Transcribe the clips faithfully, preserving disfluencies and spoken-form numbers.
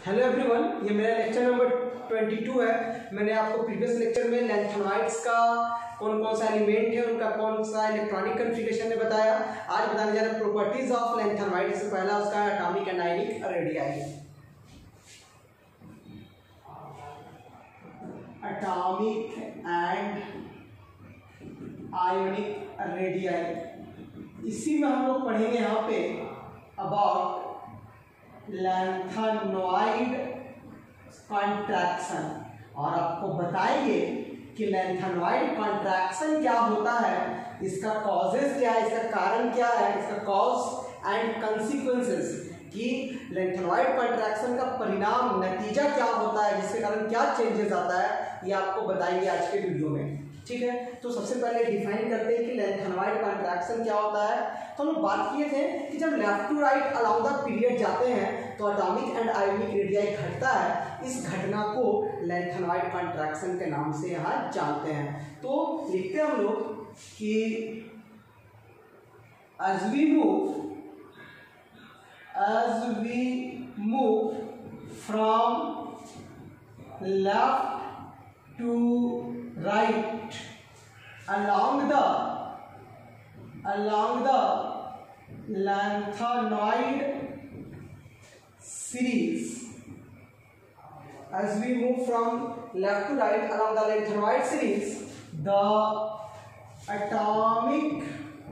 Hello everyone, ये मेरा lecture number बाईस है। मैंने आपको प्रीवियस लेक्चर में लैंथेनॉइड्स का कौन कौन सा एलिमेंट है, उनका कौन सा इलेक्ट्रॉनिक कॉन्फ़िगरेशन में बताया। आज बताने जा रहे हैं प्रॉपर्टीज ऑफ लैंथेनॉइड। से पहला उसका atomic and ionic radii. Atomic and ionic radii, इसी में हम लोग पढ़ेंगे यहाँ पे अबाउट लैंथेनॉइड कॉन्ट्रैक्शन, और आपको बताएंगे कि लैंथेनॉइड कॉन्ट्रैक्शन क्या होता है, इसका कॉजेज क्या है, इसका कारण क्या है, इसका कॉज एंड कंसिक्वेंसेस, कि लैंथेनॉइड कॉन्ट्रैक्शन का परिणाम नतीजा क्या होता है, जिसके कारण क्या चेंजेस आता है, ये आपको बताएंगे आज के वीडियो में। ठीक है, तो सबसे पहले डिफाइन करते हैं कि लैंथेनॉइड कॉन्ट्रैक्शन क्या होता है। तो हम लोग बात किए थे कि जब left to right along the period जाते हैं तो एटॉमिक एंड आयोनिक रेडियाई घटता है। इस घटना को लैंथेनॉइड कॉन्ट्रैक्शन के नाम से यहाँ जानते हैं। तो लिखते हैं हम लोग कि as we move as we move from left to right along the along the lengthenoid series as we move from left to right along the lengthenoid series, the atomic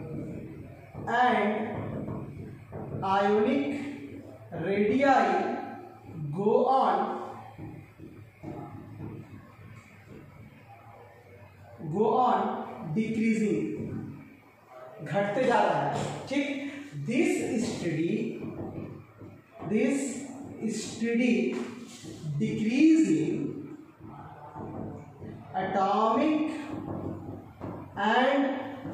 and ionic radii go on go on decreasing, घटते जा रहा है। ठीक, this study this study decreasing atomic and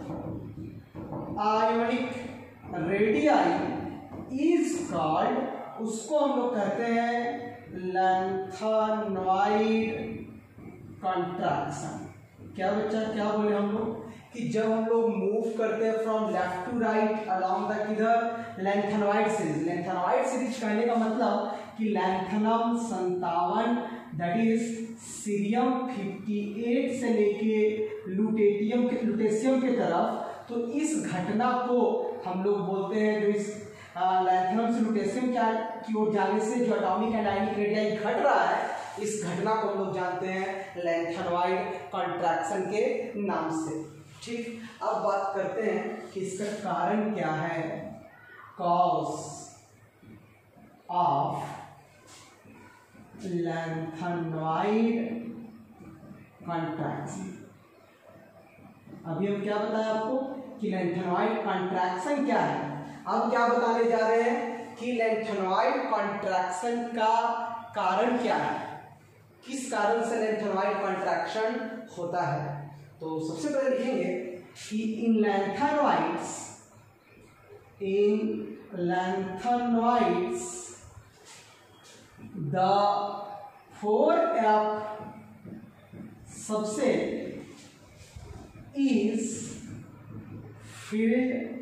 ionic radii is called, उसको हम लोग कहते हैं लैंथेनॉइड कॉन्ट्रैक्शन। क्या बच्चा, क्या बोले हम लोग कि जब हम लोग मूव करते हैं from left to right along the किधर लैंथेनॉइड सीरीज। लैंथेनॉइड सीरीज कहने का मतलब कि लैंथेनम संतावन, दैट इज सीरियम अट्ठावन से लेके लुटेटियम के लुटेशियम की तरफ, तो इस घटना को हम लोग बोलते हैं, जो इस लैंथेनम से लुटेशियम की ओर जाने से जो एटॉमिक एंड आयनिक रेडियाई घट रहा है, इस घटना को हम लोग जानते हैं लैंथेनॉइड कॉन्ट्रैक्शन के नाम से। ठीक, अब बात करते हैं कि इसका कारण क्या है, कॉज ऑफ लैंथेनॉइड कॉन्ट्रैक्शन। अभी हम क्या बताया आपको कि लैंथेनॉइड कॉन्ट्रैक्शन क्या है। अब क्या बताने जा रहे हैं कि लैंथेनॉइड कॉन्ट्रैक्शन का कारण क्या है, किस कारण से लैंथेनॉइड कॉन्ट्रैक्शन होता है। तो सबसे पहले लिखेंगे कि in lanthanoids in lanthanoids the four f subset is filled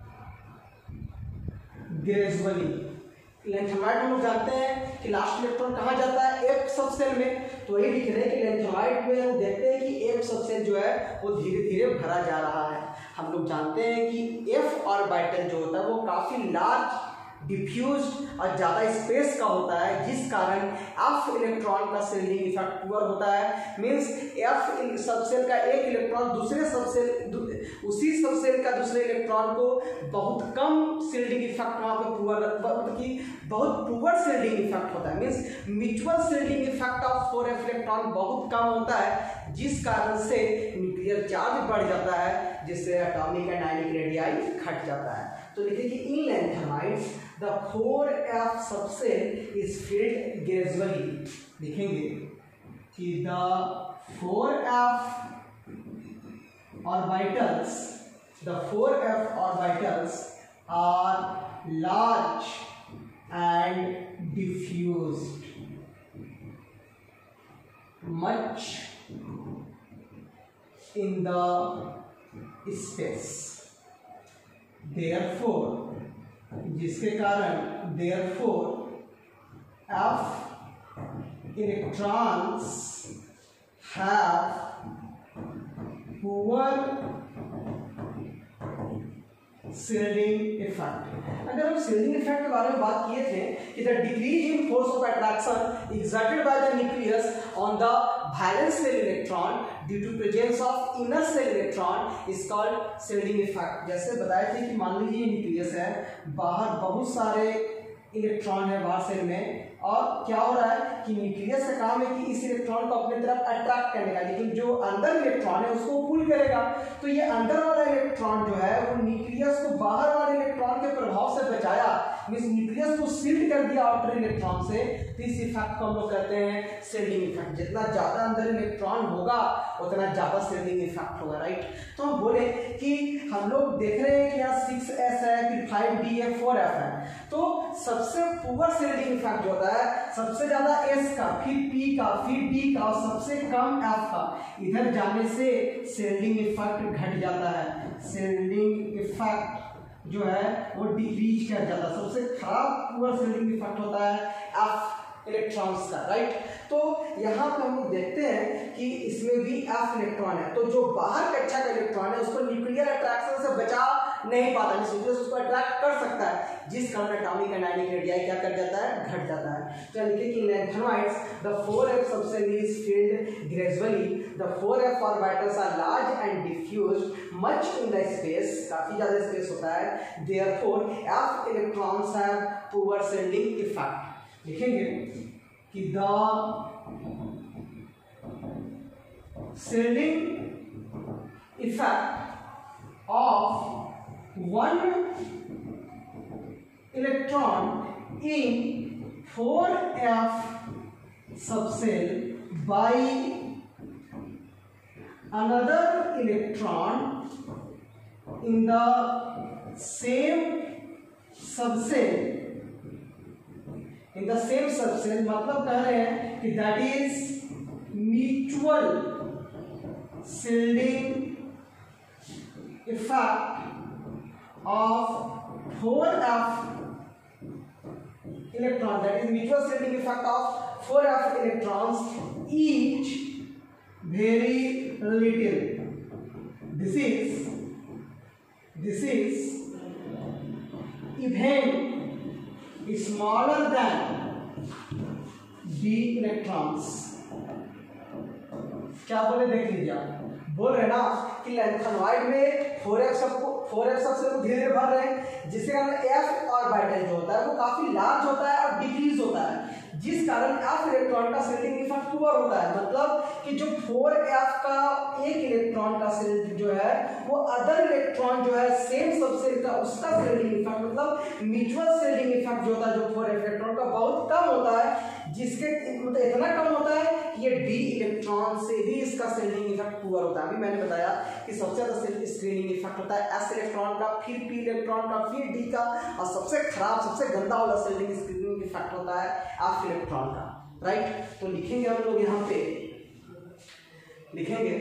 gradually. Lanthanoid हम लोग जानते हैं कि लास्ट इलेक्ट्रॉन कहाँ जाता है, एफ सबसेल में। तो यही लिख रहे हैं कि लैंथेनॉइड में हम देखते हैं कि एफ सबसेल जो है वो धीरे धीरे भरा जा रहा है। हम लोग जानते हैं कि एफ ऑर्बिटल जो होता है वो काफ़ी लार्ज, डिफ्यूज्ड और ज़्यादा स्पेस का होता है, जिस कारण एफ इलेक्ट्रॉन का शिल्डिंग इफेक्ट पुअर होता है। मीन्स एफ सबसेल का एक इलेक्ट्रॉन दूसरे सबसेल उसी सबसेल का दूसरे इलेक्ट्रॉन को बहुत कम शिल्डिंग इफेक्ट वहाँ पे पुअर, मतलब कि बहुत पुअर शिल्डिंग इफेक्ट होता है। Means mutual shielding effect of four f electron बहुत कम होता है, जिस कारण से न्यूक्लियर चार्ज बढ़ जाता है, जिससे एटॉमिक एंड आयनिक रेडियाई घट जाता है। तो लिखिए कि in lanthanoids the four f subshell is filled gradually. लिखेंगे कि the four f orbitals the four f orbitals are large and diffused much in the space, therefore जिसके कारण therefore f electrons have poor shielding effect। अगर हम shielding effect के बारे में बात किए थे कि the decrease in force of attraction exerted by the nucleus on the valence shell electron due to presence of inner shell electron is called shielding effect। जैसे बताए थे कि मान लीजिए न्यूक्लियस है, बाहर बहुत सारे इलेक्ट्रॉन है बाहर सेल में, और क्या हो रहा है कि न्यूक्लियस का काम है कि इस इलेक्ट्रॉन को अपनी तरफ अट्रैक्ट करने का, लेकिन जो अंदर इलेक्ट्रॉन है उसको पुल करेगा। तो ये अंदर वाला इलेक्ट्रॉन जो है वो न्यूक्लियस को बाहर वाले इलेक्ट्रॉन के प्रभाव से बचाया, मींस न्यूक्लियस को शील्ड कर दिया आउटर इलेक्ट्रॉन से। तो इस इफेक्ट को हम लोग कहते हैं शील्डिंग इफेक्ट। जितना ज्यादा अंदर इलेक्ट्रॉन होगा उतना ज्यादा शील्डिंग इफेक्ट होगा, राइट। तो हम बोले कि हम लोग देख रहे हैं कि यहाँ सिक्स एस है, फिर फाइव डी है, फोर एफ है। तो सबसे पुअर शील्डिंग इफेक्ट जो होता है सबसे ज्यादा एस का, फिर पी का, फिर डी का और सबसे कम एफ का, इधर जाने से शील्डिंग इफेक्ट घट जाता है। शील्डिंग इफेक्ट जो है वो डिक्रीज कर जाता है। सबसे खराब पुअर शील्डिंग इफेक्ट होता है एफ इलेक्ट्रॉन्स का, राइट। तो यहाँ पे हम लोग देखते हैं कि इसमें भी एफ इलेक्ट्रॉन है, तो जो बाहर कक्षा का इलेक्ट्रॉन है उसको न्यूक्लियर अट्रैक्शन से बचा नहीं पाता, न्यूक्लियस उसको अट्रैक्ट कर सकता है, जिस कारण एटॉमिक एनायनिक रेडियाई क्या कर जाता है, घट जाता है। तो लिखिए कि lanthanoids the four f subshell is filled gradually, the four f orbitals are large and diffused much in the space, काफी ज्यादा स्पेस होता है। Therefore f electrons have poor shielding effect. लिखेंगे कि the shielding effect of one electron in four f subshell by another electron in the same subcell, in the same subcell मतलब कह रहे हैं कि that is mutual shielding effect of four F electron, that is mutual shielding effect of four F electrons, each very little. This is this is even smaller than d electrons। क्या बोले देख लीजिए, आप बोल रहे ना कि लैंथेनॉइड में फोर एफ सबको फोर एफ सबसे धीरे धीरे भर रहे हैं, जिसके कारण एफ ऑर्बिटल जो होता है वो काफी लार्ज होता है और डिक्रीज होता है, जिस कारण एफ इलेक्ट्रॉन का शील्डिंग इफेक्ट पुअर होता है। मतलब कि जो फोर एफ का एक इलेक्ट्रॉन का शील्ड जो है वो अदर इलेक्ट्रॉन जो है सेम सबसेल का उसका शील्डिंग इफेक्ट मतलब म्यूचुअल शील्डिंग इफेक्ट जो होता है जो फोर एफ इलेक्ट्रॉन का बहुत कम होता है, जिसके मतलब इतना कम होता है कि ये डी इलेक्ट्रॉन से ही इसका शील्डिंग इफेक्ट पुअर होता है। अभी मैंने बताया कि सबसे ज्यादा स्क्रीनिंग इफेक्ट होता है एस इलेक्ट्रॉन का, फिर पी इलेक्ट्रॉन का, फिर डी का, और सबसे खराब सबसे गंदा वाला शील्डिंग स्क्रीनिंग इफेक्ट होता है एफ इलेक्ट्रॉन का, राइट। तो लिखेंगे हम लोग यहाँ पे लिखेंगे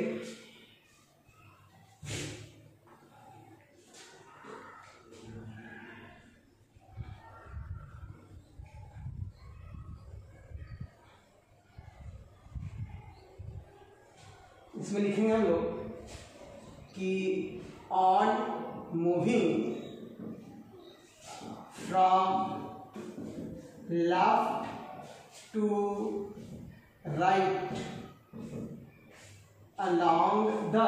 इसमें लिखेंगे हम लोग कि on moving from left to right along the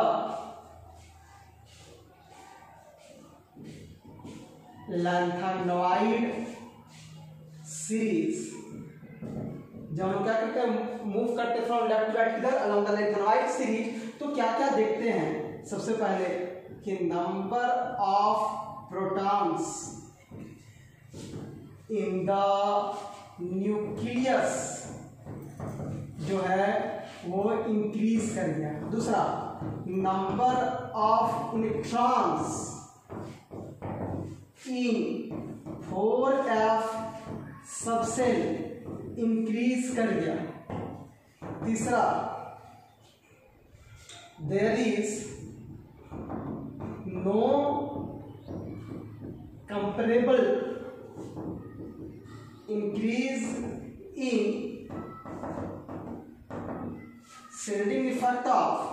lanthanoid series, जब हम क्या करते हैं मूव करते फ्रॉम लेफ्ट टू राइट किधर, अलोंग द लैंथेनॉइड सीरीज, तो क्या क्या देखते हैं। सबसे पहले कि number of protons in the nucleus जो है वो इंक्रीज कर गया। दूसरा number of electrons in four f subshell increase कर गया। तीसरा there is no comparable increase in shielding effect of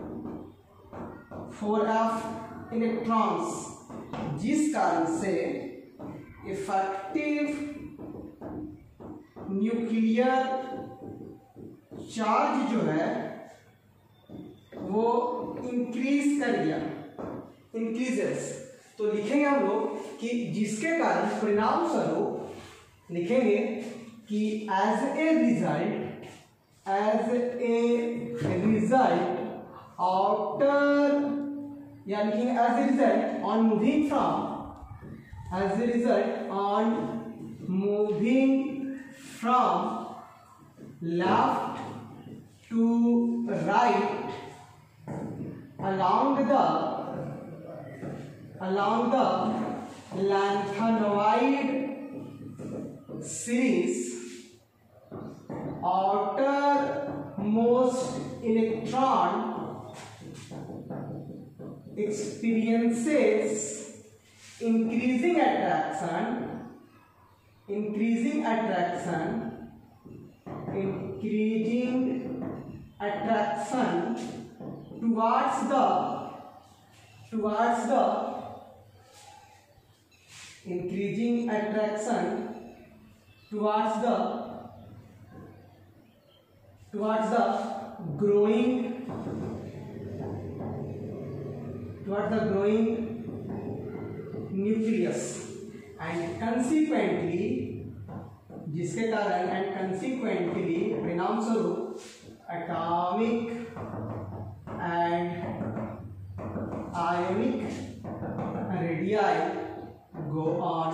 four f electrons, जिस कारण से इफेक्टिव न्यूक्लियर चार्ज जो है वो इंक्रीज कर गया, इंक्रीजेस। तो लिखेंगे हम लोग कि जिसके कारण परिणाम स्वरूप लिखेंगे कि as a result, as a result after, या लिखेंगे as a result on moving from, as a result on moving from left to right along the along the lanthanoid series, outermost electron experiences increasing attraction, increasing attraction, increasing attraction towards the towards the increasing attraction towards the towards the growing towards the growing nucleus, and consequently जिसके कारण and consequently परिणाम स्वरूप atomic and ionic radii go on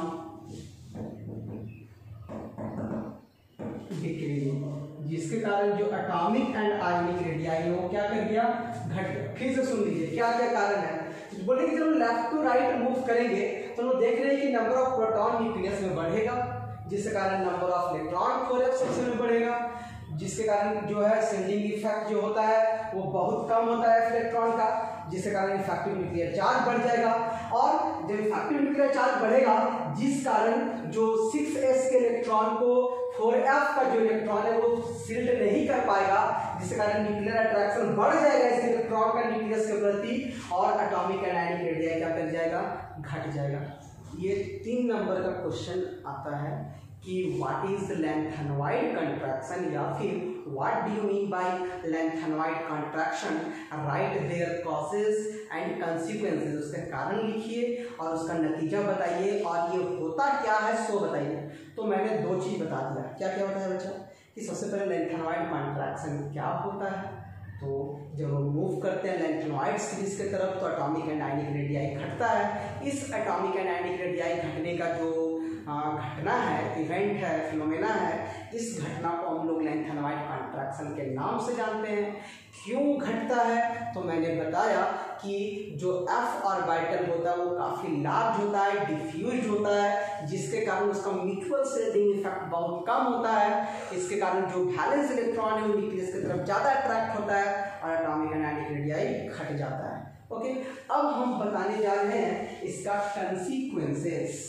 decreasing, जिसके कारण जो atomic and ionic radii है वो क्या कर गया, घट। फिर से सुन लीजिए क्या क्या कारण है। बोले कि जब हम लेफ्ट टू राइट मूव करेंगे तो हम देख रहे हैं कि नंबर ऑफ प्रोटॉन न्यूक्लियस में बढ़ेगा, जिसके कारण number of electron four f section में बढ़ेगा, जिसके कारण जो है शिल्डिंग इफेक्ट जो होता है वो बहुत कम होता है इलेक्ट्रॉन का, जिसके कारण इफेक्टिव न्यूक्लियर चार्ज बढ़ जाएगा। और जब इफेक्टिव न्यूक्लियर चार्ज बढ़ेगा, जिस कारण जो सिक्स एस के इलेक्ट्रॉन को फोर एफ का जो इलेक्ट्रॉन है वो शिल्ड नहीं कर पाएगा, जिसके कारण न्यूक्लियर अट्रैक्शन बढ़ जाएगा इस इलेक्ट्रॉन का न्यूक्लियस के प्रति, और एटॉमिक एंड आयनिक रेडियाई क्या कर जाएगा, घट जाएगा। ये तीन नंबर का क्वेश्चन आता है कि व्हाट इज लैंथेनोइड कंट्रैक्शन, या फिर what do you mean by lanthanoid contraction, write their causes and consequences, उसके कारण लिखिए और उसका नतीजा बताइए, और ये होता क्या है सो बताइए। तो मैंने दो चीज बता दिया, क्या क्या बताया बच्चा, कि सबसे पहले लैंथेनोइड कंट्रैक्शन क्या होता है। तो जब हम मूव करते हैं लैंथेनोइड सीरीज की तरफ तो एटॉमिक एंड आयनिक रेडियाई घटता है। इस एटॉमिक एंड आयनिक रेडियाई घटने का जो घटना है, इवेंट है, फिनोमेना है, इस घटना को हम लोग लैंथेनोइड कंट्रैक्शन के नाम से जानते हैं। क्यों घटता है, तो मैंने बताया कि जो एफ ऑर्बिटल होता है वो काफ़ी लार्ज होता है, डिफ्यूज होता है, जिसके कारण उसका म्यूचुअल शिल्डिंग इफेक्ट बहुत कम होता है। इसके कारण जो बैलेंस इलेक्ट्रॉन है वो न्यूक्लियस की तरफ ज़्यादा अट्रैक्ट होता है और एटॉमिक एंड आयनिक रेडियाई घट जाता है। ओके, अब हम बताने जा रहे हैं इसका कंसीक्वेंसेस।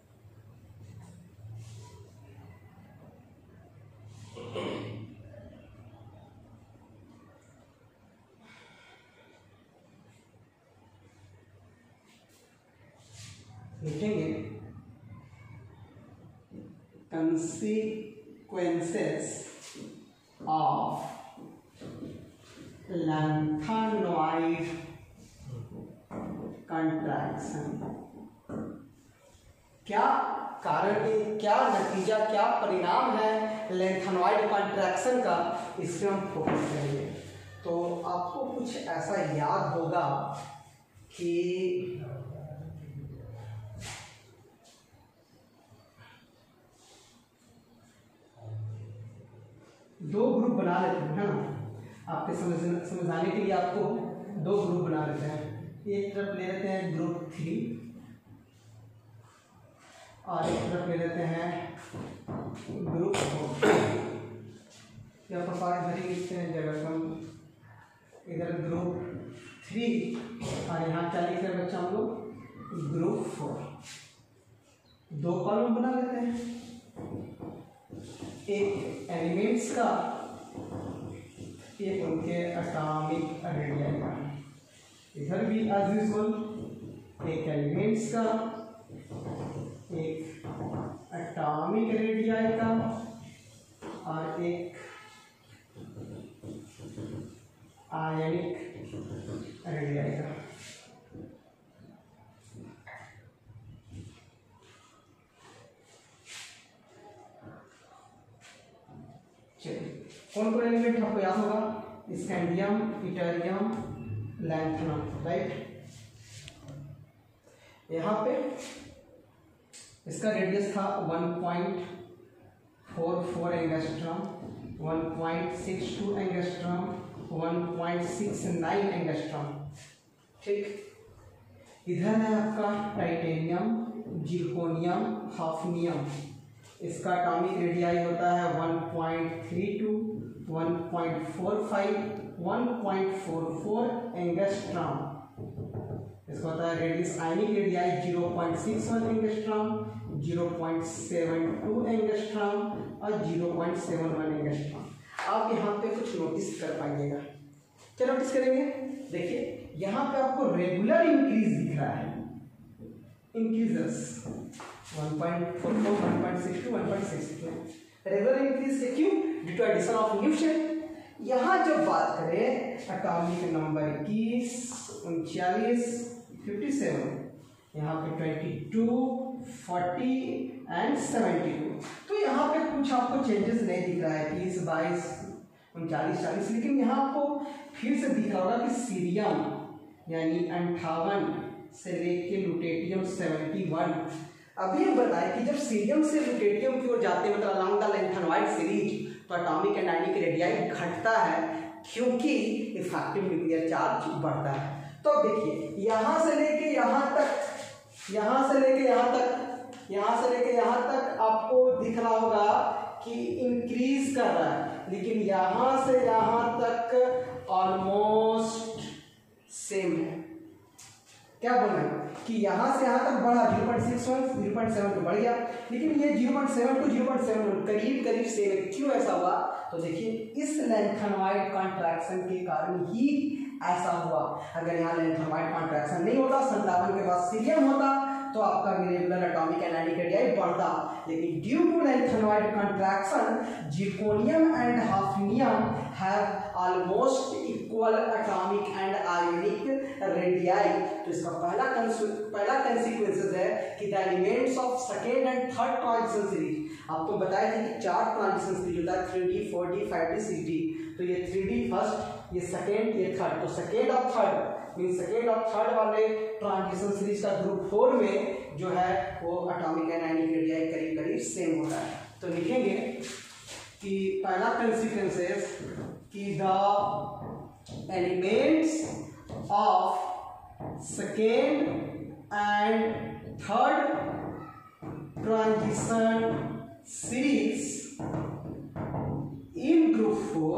लिखेंगे कंसीक्वेंसेस ऑफ लैंथेनोइड कंट्रैक्शन। क्या कारण, क्या नतीजा, क्या परिणाम है लैंथेनोइड कंट्रैक्शन का, इससे हम फोकस करेंगे। तो आपको कुछ ऐसा याद होगा कि दो ग्रुप बना लेते हैं, है ना, आपके समझ समझाने के लिए आपको दो ग्रुप बना लेते हैं। एक तरफ ले लेते हैं ग्रुप थ्री और एक तरफ ले लेते हैं ग्रुप फोर। यहाँ पर पार्ट भरी लिखते हैं जगह हम इधर ग्रुप थ्री और यहाँ क्या लिख रहे हैं बच्चा हम लोग, ग्रुप फोर। दो कॉलम बना लेते हैं, एक एलिमेंट्स का, ये उनके एटॉमिक रेडियाई का। इधर भी एज यूजुअल एक एलिमेंट्स का, एक एटॉमिक रेडियाई का और एक आयनिक रेडियाई का। चलिए कौन कौन एलिमेंट आपको याद होगा? Scandium, yttrium, lanthanum, right. यहाँ पे इसका रेडियस था one point four four angstrom, one point six two angstrom, one point six nine angstrom, ठीक। इधर है आपका टाइटेनियम, जिरकोनियम, हाफनियम। इसका एटॉमिक रेडियाई होता है one point three two, one point four five, one point four four angstrom. इसका होता है radius ionic radii zero point six one angstrom, zero point seven two angstrom और zero point seven one angstrom. आप यहाँ पे कुछ notice कर पाइएगा। क्या नोटिस करेंगे? देखिए यहाँ पे आपको रेगुलर इंक्रीज दिख रहा है, increases one point four four, one point six two, one point six two. Regular increase से क्यों? Due to addition of new shell. यहाँ जब बात करें एटॉमिक नंबर इक्कीस, उनचालीस, फिफ्टी सेवन, यहाँ पे twenty two, forty and seventy two, तो यहाँ पे कुछ आपको चेंजेस नहीं दिख रहा है, तीस, बाईस, उनचालीस, चालीस। लेकिन यहाँ आपको फिर से दिख रहा होगा कि सीरियम यानी अंठावन से लेके लुटेटियम सेवेंटी वन। अभी हम बताएं कि जब सीरियम से लुटेटियम की ओर जाते हैं, मतलब अलॉन्ग द लैंथेनॉइड सीरीज, तो एटॉमिक एंड आयनिक रेडियाई घटता है क्योंकि इफेक्टिव न्यूक्लियर चार्ज बढ़ता है। तो देखिए यहाँ से लेके यहाँ तक, यहाँ से लेके यहाँ तक, यहाँ से लेके यहाँ तक आपको दिख रहा होगा कि इंक्रीज कर रहा है, लेकिन यहाँ से यहाँ तक ऑलमोस्ट सेम है। क्या बोल रहे हैं कि यहाँ से यहाँ तक बढ़ा, zero point six one, zero point seven two बढ़ गया, लेकिन ये zero point seven two, zero point seven one करीब करीब सेम है। क्यों ऐसा हुआ? तो देखिए इस लैंथेनॉइड कॉन्ट्रैक्शन के कारण ही ऐसा हुआ। अगर यहाँ लैंथेनॉइड कॉन्ट्रैक्शन नहीं होता, संतावन के बाद सीरियम होता, तो आपका regular atomic and ionic radii बढ़ता। लेकिन due to lanthanoid contraction, zirconium and hafnium have almost equal atomic and ionic radii. तो इसका पहला पहला कंसीक्वेंसेस है कि the elements of second and third transition series, आपको बताया था कि चार ट्रांजिशन सीरीज होता है, three d, four d, five d, six d. तो ये थ्री डी फर्स्ट, ये सेकेंड, ये थर्ड। तो सेकेंड और थर्ड मीन सेकेंड और थर्ड वाले ट्रांजिशन सीरीज का ग्रुप फोर में जो है वो एटॉमिक एंड आयनिक रेडियाई करीब करीब सेम होता है। तो लिखेंगे कि पहला कंसीक्वेंसेस कि the elements of second and third transition series in group four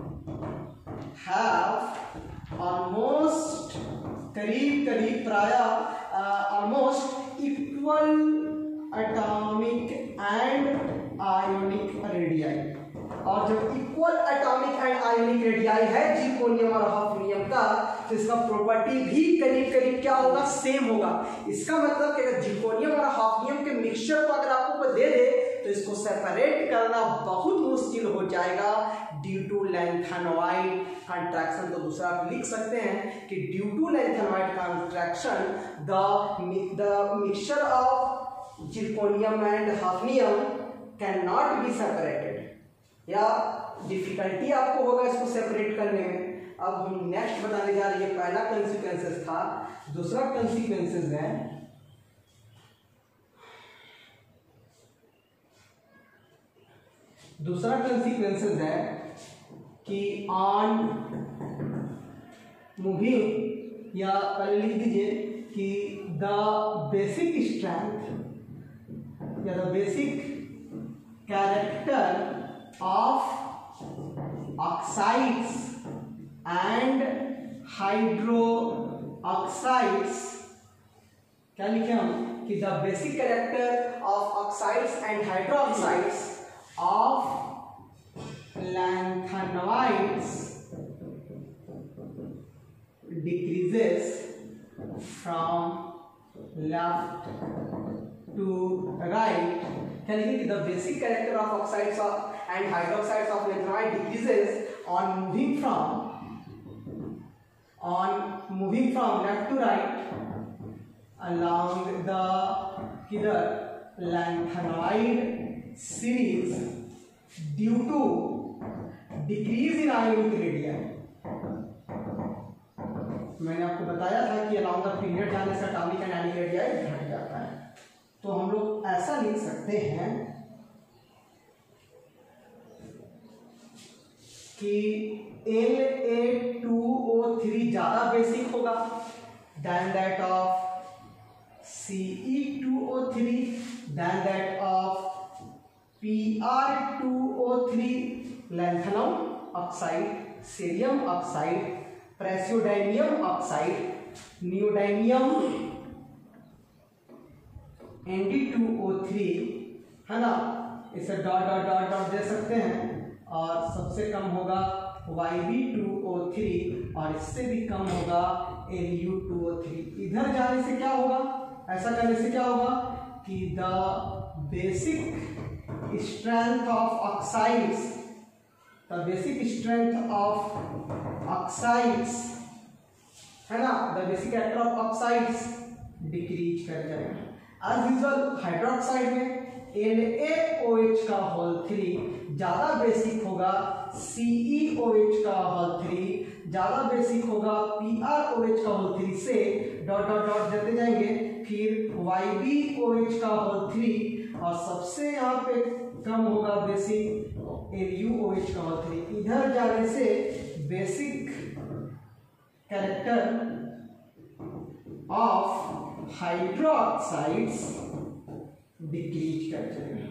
have almost करीब करीब प्राय almost equal atomic and ionic radii। और जब equal atomic and ionic radii है जिरकोनियम और हाफनियम का, तो इसका प्रॉपर्टी भी करीब करीब क्या होगा? सेम होगा। इसका मतलब कि अगर जिरकोनियम और हाफनियम के मिक्सचर को अगर आपको दे दे तो इसको सेपरेट करना बहुत मुश्किल हो जाएगा ड्यू टू लैंथेनॉइड कॉन्ट्रैक्शन। तो दूसरा आप लिख सकते हैं कि due to lanthanoid contraction the the mixture of zirconium and hafnium can not be separated, या डिफिकल्टी आपको होगा इसको सेपरेट करने में। अब हम नेक्स्ट बताने जा रहे हैं, पहला कंसीक्वेंसेस था। दूसरा कंसीक्वेंसेस है दूसरा कंसीक्वेंसेस है कि ऑन मूविंग, या पहले लिख दीजिए कि द बेसिक स्ट्रेंथ या the basic character of oxides and hydroxides, क्या लिखे हम कि the basic character of oxides and hydroxides of lanthanoids decreases from left to right, यानी कि the basic character of oxides of and hydroxides of lanthanide decreases on moving from on moving from left to right along the किधर lanthanide series due to decrease in ionic radii। मैंने आपको बताया था कि along the period जाने से atomic and ionic radii घट जाता है। तो हम लोग ऐसा लिख सकते हैं कि L A two O three ज्यादा बेसिक होगा than that of C E two O three than that of P R two O three, lanthanum oxide, cerium oxide, praseodymium oxide, neodymium N D two O three, है ना, इसे dot dot dot dot दे सकते हैं। और सबसे कम होगा Y B two O three और इससे भी कम होगा L U two O three. इधर जाने से क्या होगा, ऐसा करने से क्या होगा कि the basic strength of oxides the basic strength of oxides है ना, the basic character of oxides decrease कर जाएगा। एज यूजुअल हाइड्रोक्साइड में एन ए ओ एच का होल थ्री ज्यादा बेसिक होगा, सी ई ओ एच का होल थ्री ज्यादा बेसिक होगा, पी आर ओ एच का होल थ्री से डॉट डॉट डॉट देते जाएंगे, फिर वाई बी ओ एच का होल थ्री और सबसे यहाँ पे कम होगा basic L U O H का होल थ्री। इधर जाने से basic character of hydroxides decrease कर जाएगा।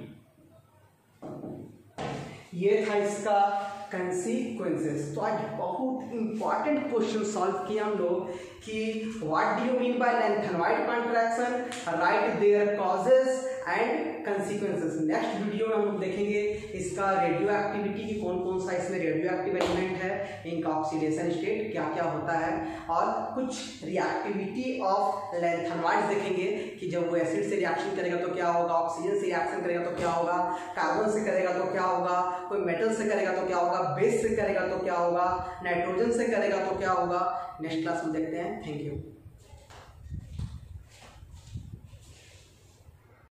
ये था इसका कंसीक्वेंसेस। तो आज बहुत इंपॉर्टेंट क्वेश्चन सॉल्व किया हम लोग कि what do you mean by lanthanoid contraction, write their causes and consequences. Next video में हम लोग देखेंगे इसका रेडियो एक्टिविटी की, कौन कौन सा इसमें रेडियो एक्टिव एलिमेंट है, इनका ऑक्सीडेशन स्टेट क्या क्या होता है, और कुछ रिएक्टिविटी ऑफ लैंथेनॉइड्स देखेंगे कि जब वो एसिड से रिएक्शन करेगा तो क्या होगा, ऑक्सीजन से रिएक्शन करेगा तो क्या होगा, कार्बन से करेगा तो क्या होगा, कोई मेटल से करेगा तो क्या होगा, बेस से करेगा तो क्या होगा, नाइट्रोजन से करेगा तो क्या होगा। नेक्स्ट क्लास में देखते हैं। Thank you.